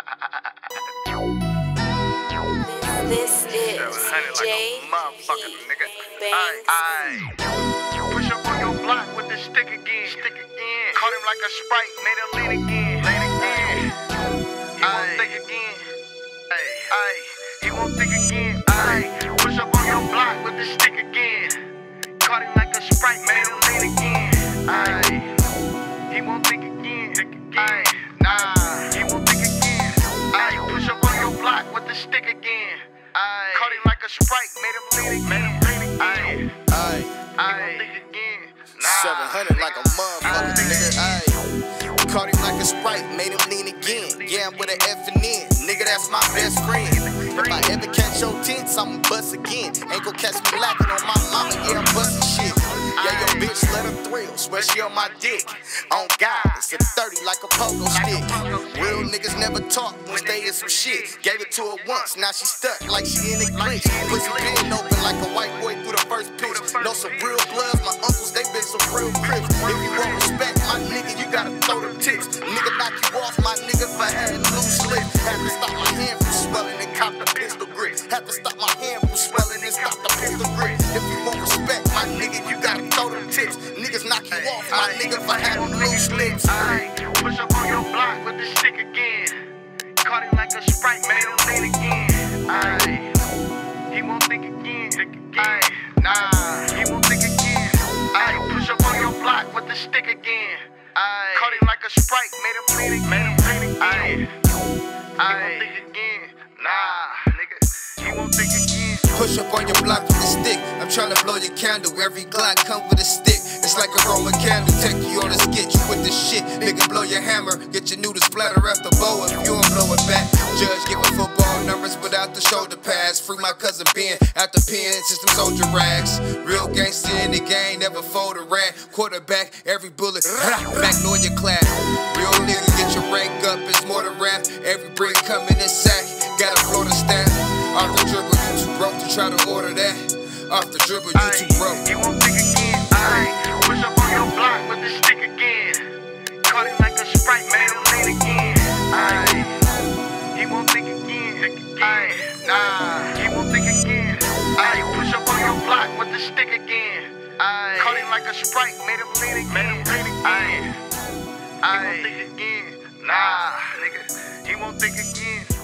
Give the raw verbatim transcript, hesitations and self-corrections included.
This is J Banks. Push up on your block with the stick again. Stick again. Caught him like a Sprite, made him lean again. Lean again. He won't think again. Ay, ay. He won't think again. Ay. Push up on your block with the stick again. Caught him like a Sprite, made him lean again. Ay. He won't think again. Ay, nah. He won't think again. Ay. Push up on your block with the stick again. Ay. Caught him like a Sprite, made him lean again. Made him lean again. Ay. Ay. seven hundred like a motherfucker, nigga, ayy. Caught him like a Sprite, made him lean again. Yeah, I'm with an F and N, nigga, that's my best friend. If I ever catch your tents, I'ma bust again. Ain't gon' catch me lacking on my mama, yeah, I'm bustin' shit. Yeah, your bitch let her thrill, swear she on my dick. On God, it's a thirty like a pogo stick. Real niggas never talk when they in some shit. Gave it to her once, now she stuck like she in a glitch. Pussy been open like a white boy through the first pitch. Know some real bloods, my uncles, they been some real crips. If you want respect, my nigga, you gotta throw them tips. Nigga knock you off, my nigga, for having loose lips. Had to stop my hand from swelling and cop the pistol grip. Had to stop my hand from swelling and stop the pistol grip. If you want respect, my nigga, you gotta throw them tips. Niggas knock you off, my nigga, for having loose lips. Ay, push up on your block with the stick again. Caught him like a Sprite, made him lean again. Ay, he won't think again. Ay, nah, he won't think again. Ay, push up on your block with the stick again. Ay, caught him like a Sprite, made him lean again. Made him lean again. Ay, he won't think again. Nah, nigga, he won't think again. Push up on your block with a stick. I'm tryna blow your candle. Every Glock come with a stick. It's like a Roman candle. Take you on a skit. You with the shit. Nigga, blow your hammer. Get your noodles splatter after bow if you don't blow it back. Judge giving football numbers without the shoulder pads. Free my cousin Ben out the pen. System soldier rags. Real gangster in the game. Never fold a rat. Quarterback. Every bullet. Magnolia clap. Real nigga, get your rank up. It's more than rap. Every brick coming in sack. Got a Florida stamp. Off the dribble, you too broke to try to order that. Off the dribble, you too broke. He won't think again. Ay, push up on your block with the stick again. Caught him like a Sprite, made him lean again. Ay, he won't think again. Ay, nah, he won't think again. Ay, push up on your block with the stick again. Ay, caught him like a Sprite, made him lean again. Made him lean again. Ay, he won't think again. Nah, nigga, he won't think again.